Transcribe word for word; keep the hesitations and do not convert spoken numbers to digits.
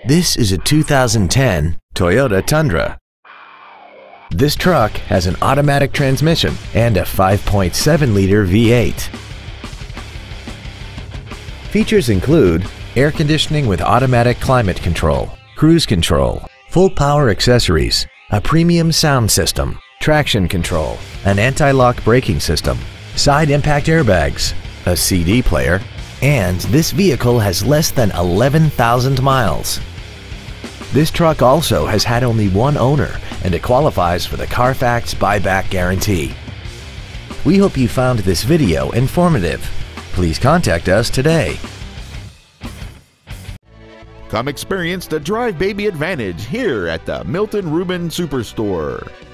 This is a two thousand ten Toyota Tundra. This truck has an automatic transmission and a five point seven liter V eight. Features include air conditioning with automatic climate control, cruise control, full power accessories, a premium sound system, traction control, an anti-lock braking system, side impact airbags, a C D player, and this vehicle has less than eleven thousand miles. This truck also has had only one owner and it qualifies for the Carfax buyback guarantee. We hope you found this video informative. Please contact us today. Come experience the Drive Baby Advantage here at the Milton Ruben Superstore.